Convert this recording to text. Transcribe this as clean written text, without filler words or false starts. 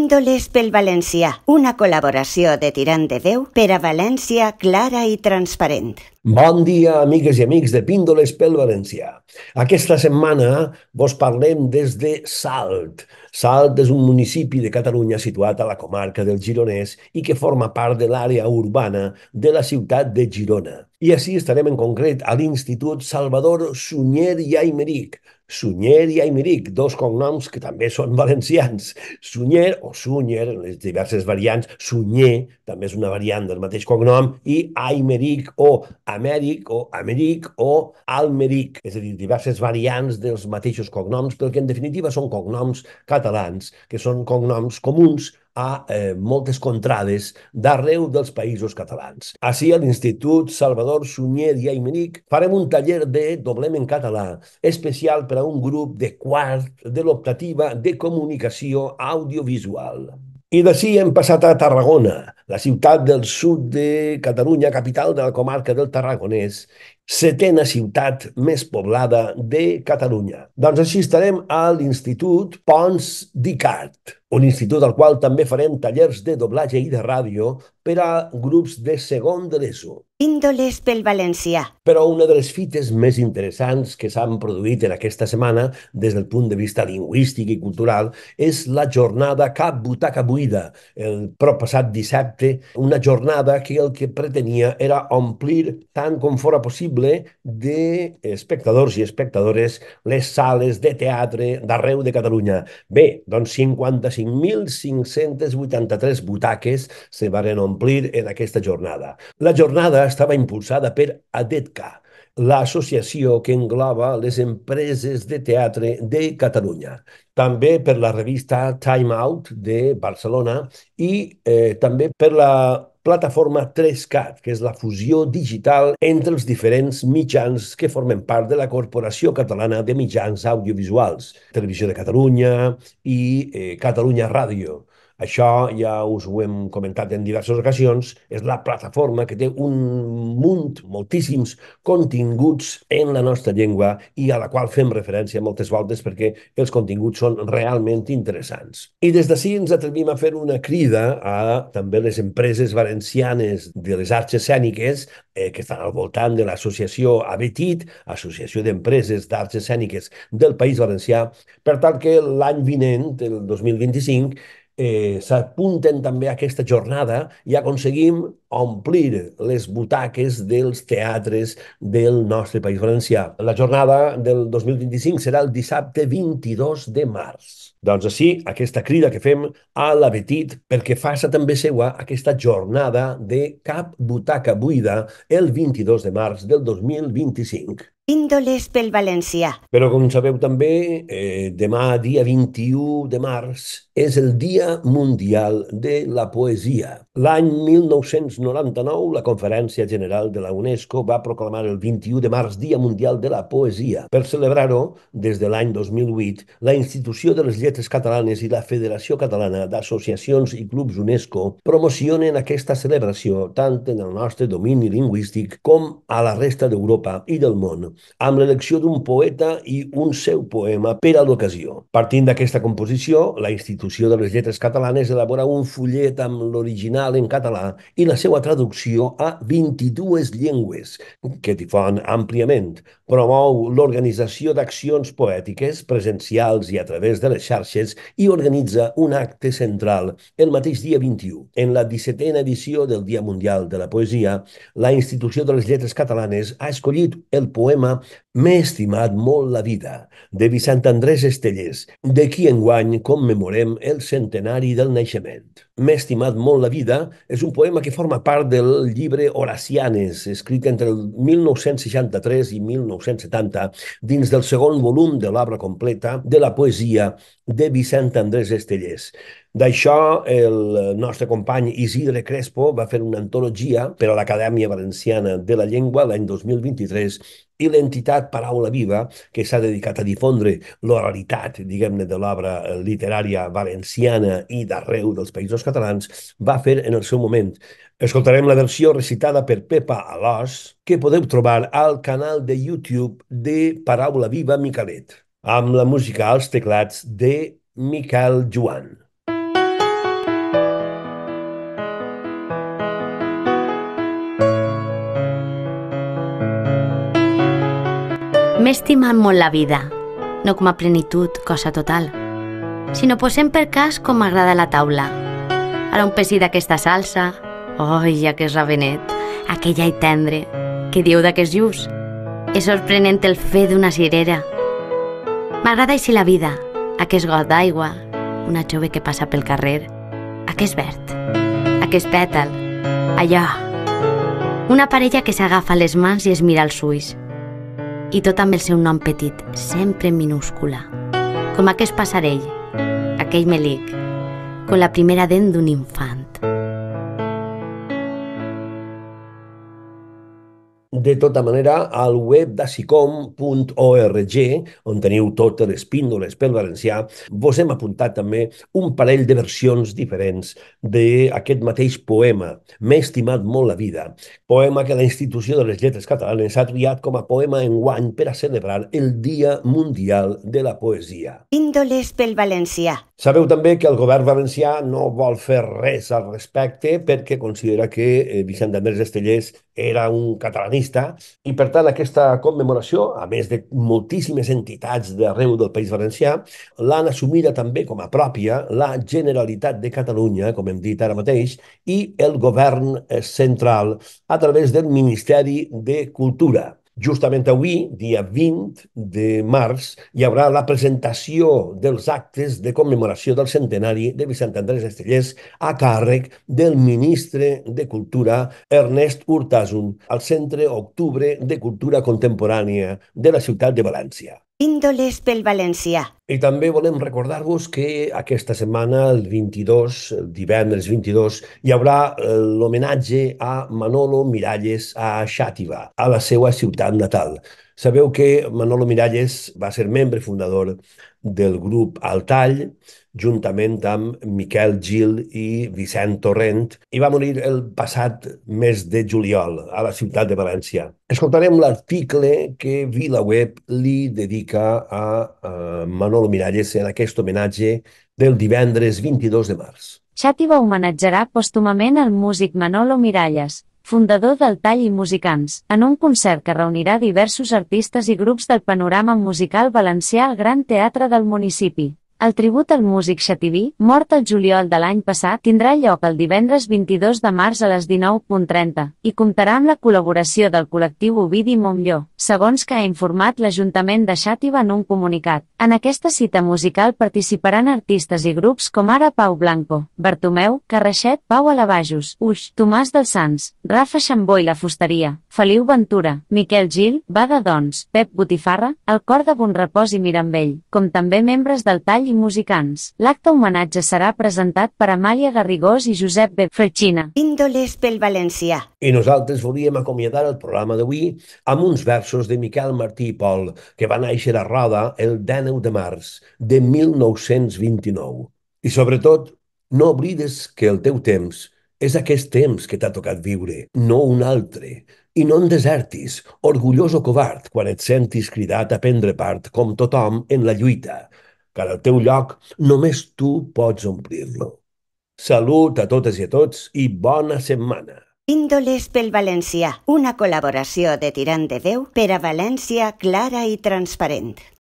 Píndoles pel valencià, una col·laboració de Tirant de Déu per a València clara i transparent. Bon dia, amigues i amics de Píndoles pel Valencià. Aquesta setmana vos parlem des de Salt. Salt és un municipi de Catalunya situat a la comarca del Gironès i que forma part de l'àrea urbana de la ciutat de Girona. I així estarem en concret a l'Institut Salvador Sunyer i Aymerich. Sunyer i Aymerich, dos cognoms que també són valencians. Sunyer o Sunyer, en les diverses variants, Sunyer també és una variant del mateix cognom, i Aymerich o Amèric o Americ o Almeric, és a dir, diverses variants dels mateixos cognoms, però que en definitiva són cognoms catalans, que són cognoms comuns a moltes contrades d'arreu dels països catalans. Així, a l'Institut Salvador Sunyer i Aymerich farem un taller de Doblem en català, especial per a un grup de quart de l'optativa de comunicació audiovisual. I d'ací hem passat a Tarragona, la ciutat del sud de Catalunya, capital de la comarca del Tarragonès, setena ciutat més poblada de Catalunya. Doncs així estarem a l'Institut Pons d'Icart, un institut al qual també farem tallers de doblatge i de ràdio per a grups de segon de l'ESO. Píndoles pel valencià. Però una de les fites més interessants que s'han produït en aquesta setmana, des del punt de vista lingüístic i cultural, és la jornada Cap Butaca Buida, el proppassat dissabte, una jornada que el que pretenia era omplir tant com fora possible d'espectadors i espectadores les sales de teatre d'arreu de Catalunya. Bé, doncs 55.583 butaques se varen omplir en aquesta jornada. La jornada estava impulsada per ADETCA, l'associació que engloba les empreses de teatre de Catalunya. També per la revista Time Out de Barcelona i també per la plataforma 3CAT, que és la fusió digital entre els diferents mitjans que formen part de la Corporació Catalana de Mitjans Audiovisuals, Televisió de Catalunya i Catalunya Ràdio. Això ja us ho hem comentat en diverses ocasions, és la plataforma que té un munt, moltíssims continguts en la nostra llengua i a la qual fem referència moltes voltes perquè els continguts són realment interessants. I des d'ací ens atrevim a fer una crida a també les empreses valencianes de les arts escèniques que estan al voltant de l'associació ABETIT, Associació d'Empreses d'Arts Escèniques del País Valencià, per tal que l'any vinent, el 2025, s'apunten també a aquesta jornada i aconseguim omplir les butaques dels teatres del nostre País Valencià. La jornada del 2025 serà el dissabte 22 de març. Doncs així, aquesta crida que fem a l'Abetit perquè faça també seua aquesta jornada de Cap Butaca Buida el 22 de març del 2025. Píndoles pel valencià. Però, com sabeu també, demà, dia 21 de març, és el Dia Mundial de la Poesia. L'any 1999, la Conferència General de la UNESCO va proclamar el 21 de març Dia Mundial de la Poesia. Per celebrar-ho, des de l'any 2008, la Institució de les Lletres Catalanes i la Federació Catalana d'Associacions i Clubs UNESCO promocionen aquesta celebració tant en el nostre domini lingüístic com a la resta d'Europa i del món, amb l'elecció d'un poeta i un seu poema per a l'ocasió. Partint d'aquesta composició, la Institució de les Lletres Catalanes elabora un fullet amb l'original en català i la seva traducció a 22 llengües, que difon àmpliament. Promou l'organització d'accions poètiques presencials i a través de les xarxes i organitza un acte central el mateix dia 21. En la 17a edició del Dia Mundial de la Poesia, la Institució de les Lletres Catalanes ha escollit el poema M'he estimat molt la vida, de Vicent Andrés Estellés, de qui enguany commemorem el centenari del naixement. M'he estimat molt la vida és un poema que forma part del llibre Horacianes, escrit entre el 1963 i 1970, dins del segon volum de l'obra completa de la poesia de Vicent Andrés Estellés. D'això, el nostre company Isidre Crespo va fer una antologia per a l'Acadèmia Valenciana de la Llengua l'any 2023 i l'entitat Paraula Viva, que s'ha dedicat a difondre l'oralitat, diguem-ne, de l'obra literària valenciana i d'arreu dels països catalans, va fer en el seu moment. Escoltarem la versió recitada per Pepa Alòs, que podeu trobar al canal de YouTube de Paraula Viva Micalet, amb la música als teclats de Miquel Joan. M'he estimat molt la vida, no com a plenitud, cosa total, sinó posem per cas com m'agrada la taula. Ara un pessic d'aquesta salsa, oi, aquest ravenet, aquell all tendre, que dieu d'aquest just. És sorprenent el fe d'una cirera. M'agrada així la vida, aquest got d'aigua, una jove que passa pel carrer, aquest verd, aquest pètal, allò. Una parella que s'agafa les mans i es mira als ulls. I tot amb el seu nom petit, sempre en minúscula. Com aquest passarell, aquell melic, con la primera dent d'un infant. De tota manera, al web d'Asicom.org, on teniu totes les píndoles pel valencià, vos hem apuntat també un parell de versions diferents d'aquest mateix poema, M'he estimat molt la vida, poema que la Institució de les Lletres Catalanes ha triat com a poema enguany per a celebrar el Dia Mundial de la Poesia. Píndoles pel valencià. Sabeu també que el govern valencià no vol fer res al respecte perquè considera que Vicent Andrés Estellés era un catalanista i, per tant, aquesta commemoració, a més de moltíssimes entitats d'arreu del País Valencià, l'han assumida també com a pròpia la Generalitat de Catalunya, com hem dit ara mateix, i el govern central a través del Ministeri de Cultura. Justament avui, dia 20 de març, hi haurà la presentació dels actes de commemoració del centenari de Vicent Andrés Estellés a càrrec del ministre de Cultura, Ernest Urtasun, al Centre Octubre de Cultura Contemporània de la ciutat de València. Píndoles pel valencià. I també volem recordar-vos que aquesta setmana, el 22, el divendres 22, hi haurà l'homenatge a Manolo Miralles a Xàtiva, a la seva ciutat natal. Sabeu que Manolo Miralles va ser membre fundador del grup Altall, juntament amb Miquel Gil i Vicent Torrent, i va morir el passat mes de juliol a la ciutat de València. Escoltarem l'article que VilaWeb li dedica a Manolo Miralles en aquest homenatge del divendres 22 de març. Xàtiva homenatjarà pòstumament el músic Manolo Miralles, fundador del Tall i Musicants, en un concert que reunirà diversos artistes i grups del panorama musical valencià al Gran Teatre del municipi. El tribut al músic xativí, mort el juliol de l'any passat, tindrà lloc el divendres 22 de març a les 19:30 i comptarà amb la col·laboració del col·lectiu Ovidi Montllor, segons que ha informat l'Ajuntament de Xàtiva en un comunicat. En aquesta cita musical participaran artistes i grups com ara Pau Blanco, Bartomeu, Carraixet, Pau Alabajos, Uix, Tomàs dels Sants, Rafa Xambó i la Fusteria, Feliu Ventura, Miquel Gil, Bada Dons, Pep Botifarra, el Cor de Bonrepòs i Mirambell, com també membres del Tall i Musicants. L'acte homenatge serà presentat per Amàlia Garrigós i Josep B. Freixina. Píndoles pel valencià. I nosaltres volíem acomiadar el programa d'avui amb uns versos de Miquel Martí i Pol, que va néixer a Roda el 19 de març de 1929. I sobretot, no oblides que el teu temps és aquest temps que t'ha tocat viure, no un altre. I no en desertis, orgullós o covard, quan et sentis cridat a prendre part, com tothom, en la lluita, que al teu lloc només tu pots omplir-lo. Salut a totes i a tots i bona setmana. Píndoles pel valencià, una col·laboració de Tirant de Déu per a València clara i transparent.